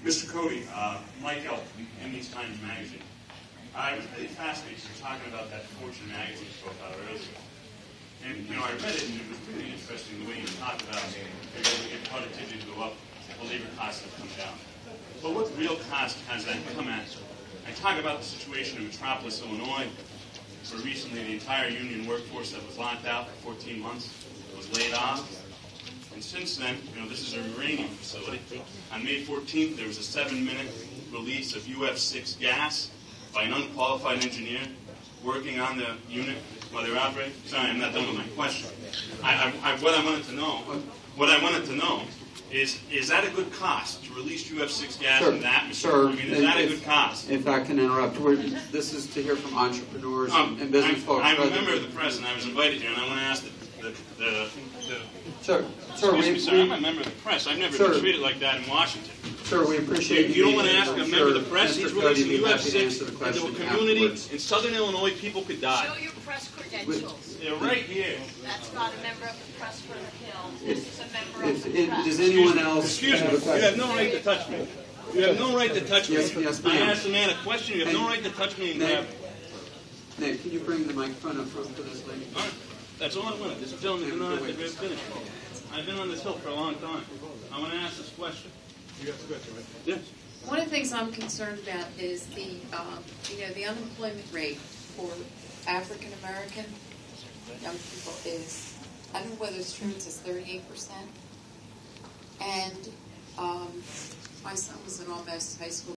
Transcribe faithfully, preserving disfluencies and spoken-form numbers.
Mister Cody, uh, Mike Elk, in these Times Magazine. I was really fascinated with talking about that Fortune magazine profile earlier. And, you know, I read it, and it was really interesting the way you talked about being able to get productivity to go up, the labor costs have come down. But what real cost has that come at? I talk about the situation in Metropolis, Illinois, where recently the entire union workforce that was locked out for fourteen months was laid off. And since then, you know, this is a uranium facility. On May fourteenth, there was a seven-minute release of U F six gas by an unqualified engineer working on the unit while they were operating. Sorry, I'm not done with my question. I, I, I, what I wanted to know, what I wanted to know, is is that a good cost to release U F six gas sir, in the atmosphere? Sir, I mean, is that a good cost? If I can interrupt, we're, this is to hear from entrepreneurs Um, and business I'm, folks. I'm a rather- member of the press, and I was invited here, and I want to ask the the, the, the Sir, sir, excuse we, me, sir, we, I'm a member of the press. I've never Sir. been treated like that in Washington. sir, we appreciate If you don't being want to here. ask a I'm member sure of the press, Mister he's Cody releasing will be U F happy to six answer the into question a community afterwards. in southern Illinois. People could die. Show your press credentials. They're right here. That's not a member of the press for the Hill. This is a member If, of the if, press. does anyone else Excuse have me. a You question? have no right to touch me. You have no right to touch me. Yes, yes, I ma'am. asked the man a question. You have no And- right to touch me and Nick, grab me. Nick, can you bring the microphone up front for this lady? All right. That's all I wanted. This gentleman did not have to finish. I've been on this hill for a long time. I want to ask this question. You got the question, right? Yes. One of the things I'm concerned about is the, um, you know, the unemployment rate for African American young people is, I don't know whether it's true, it's thirty-eight percent. And um, my son was in almost high school